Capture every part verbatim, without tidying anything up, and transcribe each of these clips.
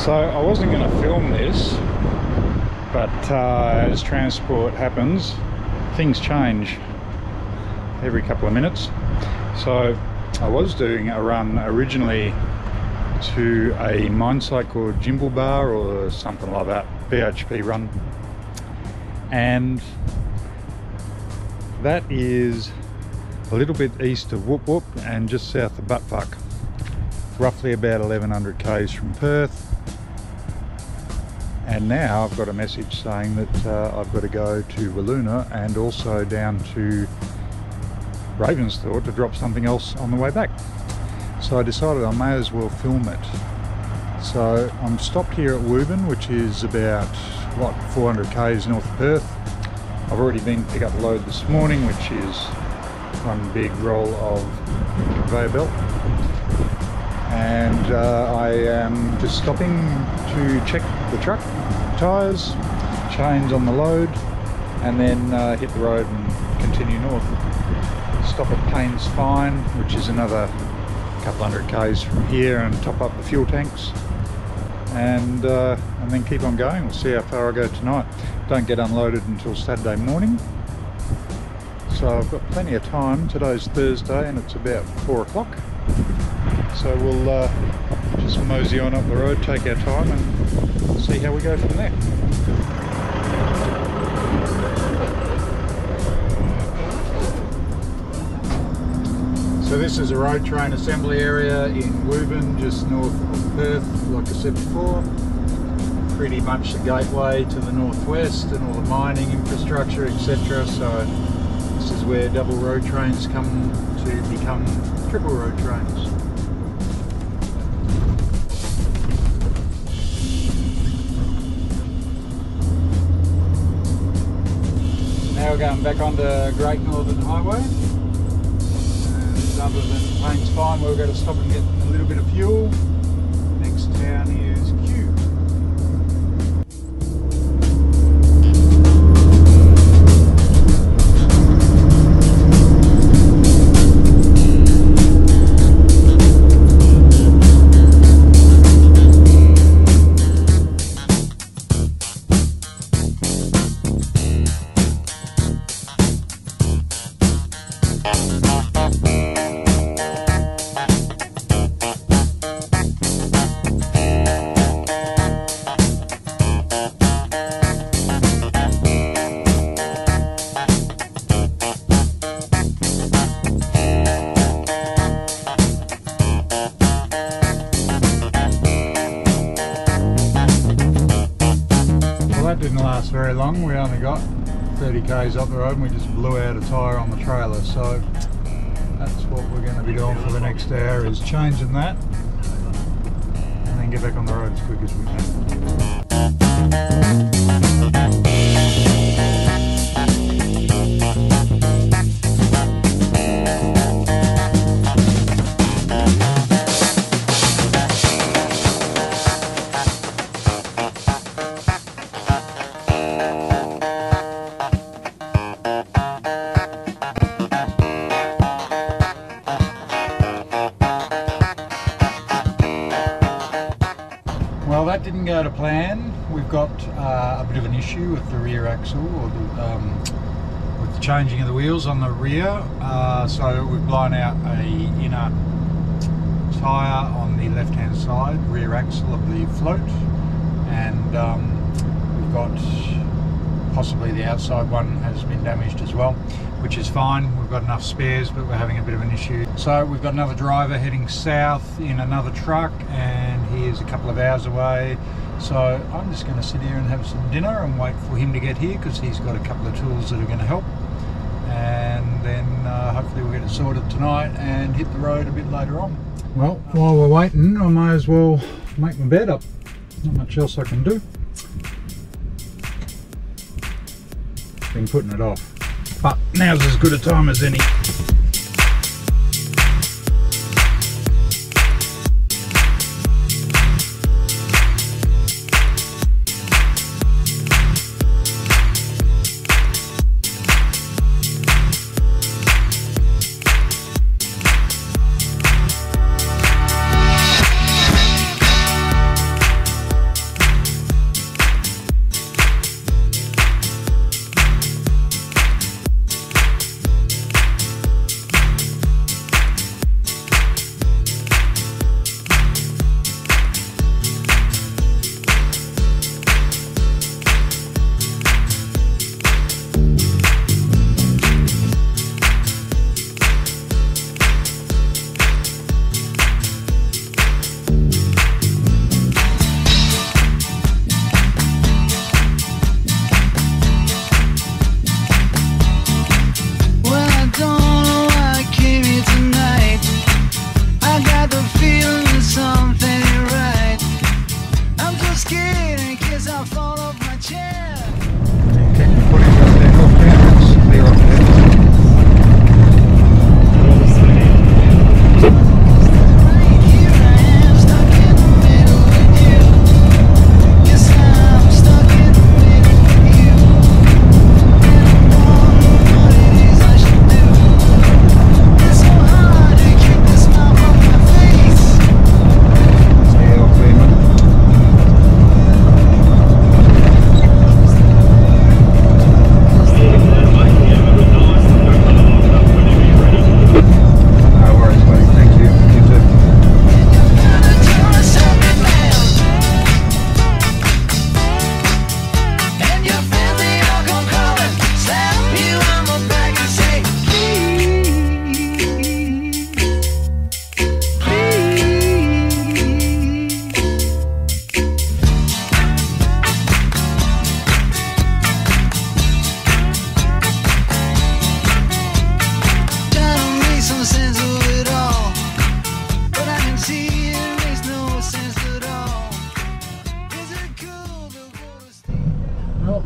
So I wasn't going to film this, but uh, as transport happens, things change every couple of minutes. So I was doing a run originally to a mine site called Jimblebar or something like that, B H P run, and that is a little bit east of Whoop Whoop and just south of Buttfuck, roughly about eleven hundred k's from Perth. And now I've got a message saying that uh, I've got to go to Wiluna and also down to Ravensthorpe to drop something else on the way back. So I decided I may as well film it. So I'm stopped here at Newman, which is about, what, four hundred k's north of Perth. I've already been to pick up the load this morning, which is one big roll of conveyor belt. And uh, I am just stopping to check the truck, tyres, chains on the load, and then uh, hit the road and continue north. Stop at Payne's Fine, which is another couple hundred k's from here, and top up the fuel tanks, and uh, and then keep on going. We'll see how far I go tonight. Don't get unloaded until Saturday morning, so I've got plenty of time. Today's Thursday and it's about four o'clock. So we'll uh, just mosey on up the road, take our time, and see how we go from there. So this is a road train assembly area in Newman, just north of Perth, like I said before. Pretty much the gateway to the northwest and all the mining infrastructure, et cetera. So this is where double road trains come to become triple road trains. Now we're going back onto Great Northern Highway, and other than Payne's Fine, we're going to stop and get a little bit of fuel. Next town is Kew. That didn't last very long. We only got thirty k's up the road and we just blew out a tyre on the trailer. So that's what we're going to be doing for the next hour, is changing that and then get back on the road as quick as we can. Well, that didn't go to plan. We've got uh, a bit of an issue with the rear axle, or the, um, with the changing of the wheels on the rear. Uh, so we've blown out a inner tyre on the left-hand side, rear axle of the float, and um, we've got possibly the outside one has been damaged as well, which is fine. We've got enough spares, but we're having a bit of an issue. So we've got another driver heading south in another truck, and he is a couple of hours away. So I'm just going to sit here and have some dinner and wait for him to get here, because he's got a couple of tools that are going to help. And then uh, hopefully we'll get it sorted tonight and hit the road a bit later on. Well, while we're waiting, I may as well make my bed up. Not much else I can do. Been putting it off, but now's as good a time as any.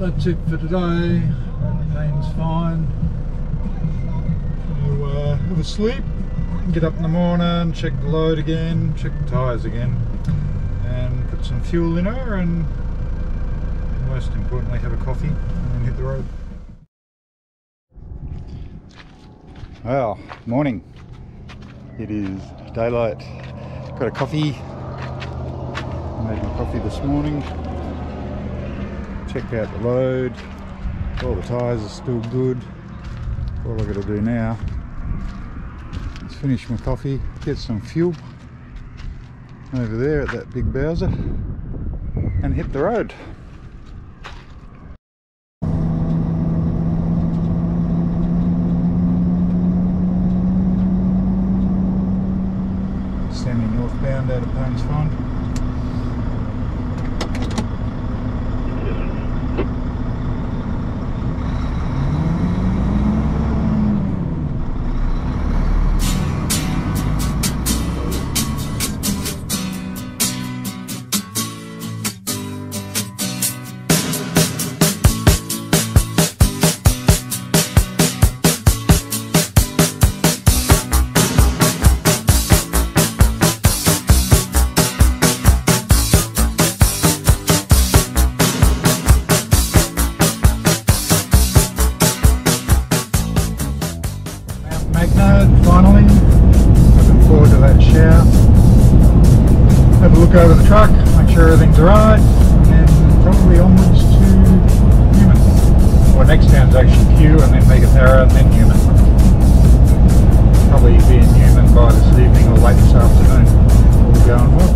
that's it for today. Pain's fine. We'll uh, have a sleep, get up in the morning, check the load again, check the tyres again, and put some fuel in her, and most importantly have a coffee and then hit the road. Well, morning. It is daylight. Got a coffee. Made my coffee this morning. Checked out the load. All the tyres are still good. All I've got to do now is finish my coffee, get some fuel over there at that big Bowser, and hit the road. Standing northbound out of Payne's Farm. Finally, looking forward to that shower. Have a look over the truck, make sure everything's alright, and then probably onwards to Newman. Well, next town's actually Kew, and then Megathera, and then Newman. Probably be in Newman by this evening or late this afternoon. All going well.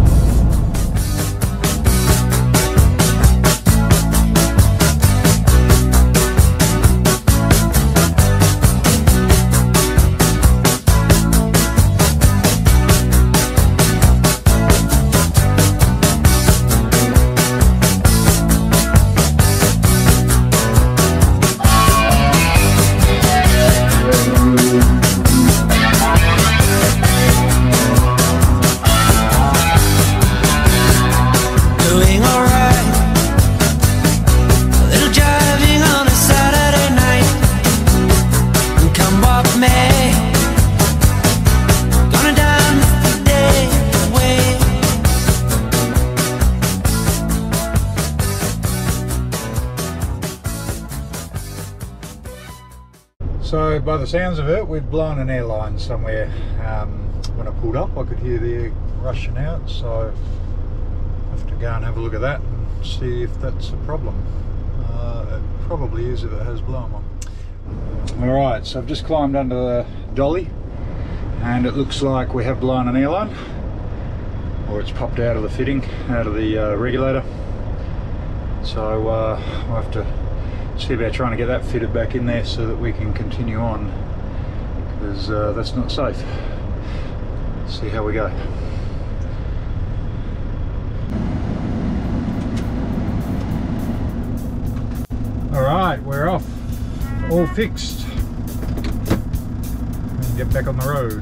So by the sounds of it, we'd blown an airline somewhere. Um, when I pulled up, I could hear the air rushing out, so I have to go and have a look at that and see if that's a problem. Uh, it probably is if it has blown one. Alright, so I've just climbed under the dolly, and it looks like we have blown an airline, or it's popped out of the fitting, out of the uh, regulator. So uh, we'll have to see about trying to get that fitted back in there so that we can continue on, because uh, that's not safe. See how we go. Alright, we're off. All fixed. And get back on the road.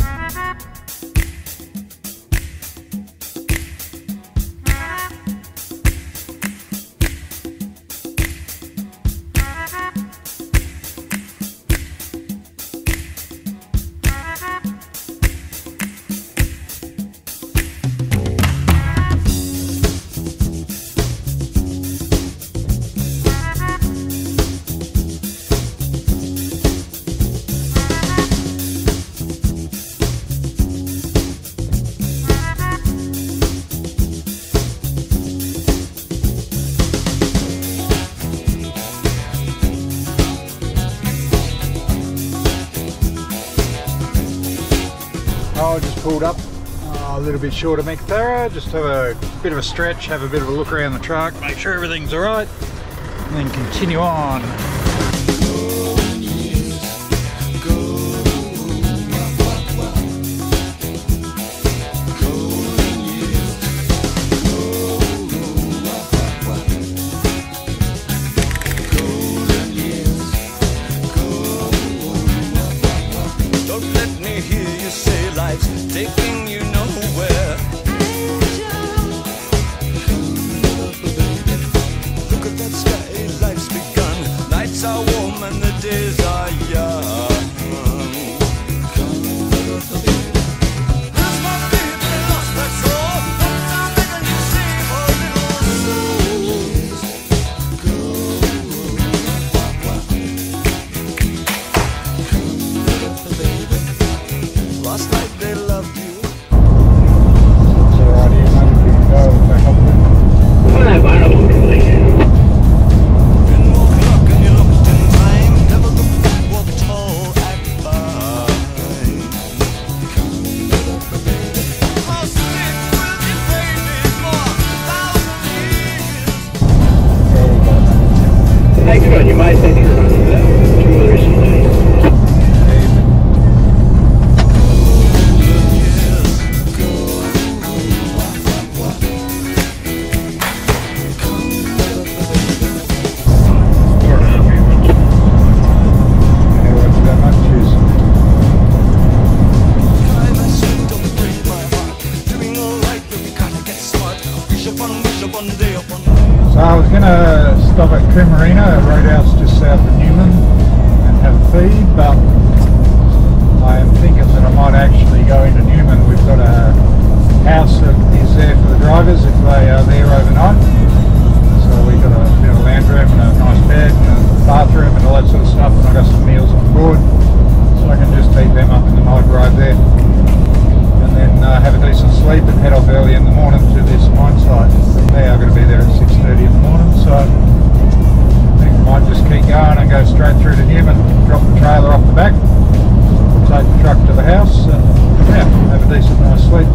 I just pulled up uh, a little bit short of Megathera, just have a bit of a stretch, have a bit of a look around the truck, make sure everything's alright, and then continue on. Taking you nowhere. Look at that sky. life's begun. Nights are warm and the days are young. There's my baby lost, that's all. But I'm begging you, save our little souls. Go, baby. Last night they loved you. It's alright here, mate, if you can go back up there. Well, I won't really. Hey, good on you, mate. Thank you for running that. Enjoy the rest of the day. So I was going to stop at Cremarina, a roadhouse just south of Newman, and have a feed, but I am thinking that I might actually go into Newman. We've got a house that is there for the drivers if they are there overnight. So we've got a bit of a lounge room and a nice bed and a bathroom and all that sort of stuff, and I've got some meals on board, so I can just heat them up in the night drive there. And then uh, have a decent sleep and head off early in the morning to this mine site. From there I've got to be there at six thirty in the morning, so I think I might just keep going and go straight through to Newman, drop the trailer off the back, take the truck to the house, and yeah, have a decent night's sleep.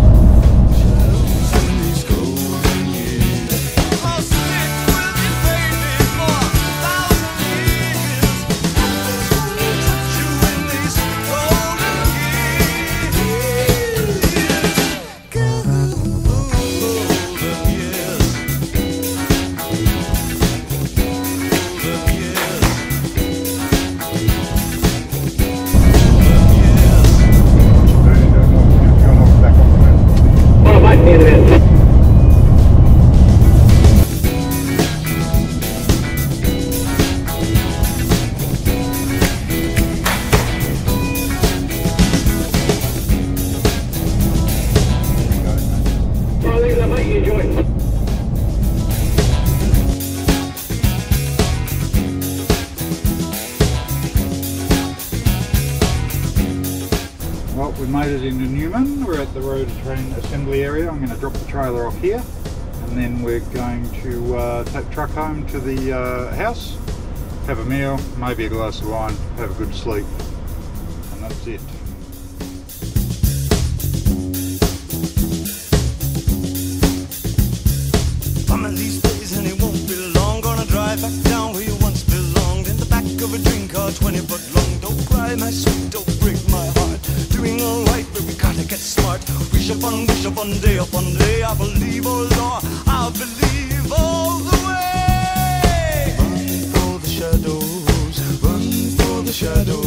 Well, we've made it into Newman. We're at the road train assembly area. I'm going to drop the trailer off here, and then we're going to uh, take the truck home to the uh, house, have a meal, maybe a glass of wine, have a good sleep, and that's it. One of these days and it won't be long, gonna drive back down where you once belonged, in the back of a dream car twenty foot long. Don't cry my sweet, don't break my heart. Doing alright, but we gotta get smart. Wish upon, wish upon, day upon day. I believe, oh Lord, I believe all the way. Run for the shadows, run for the shadows.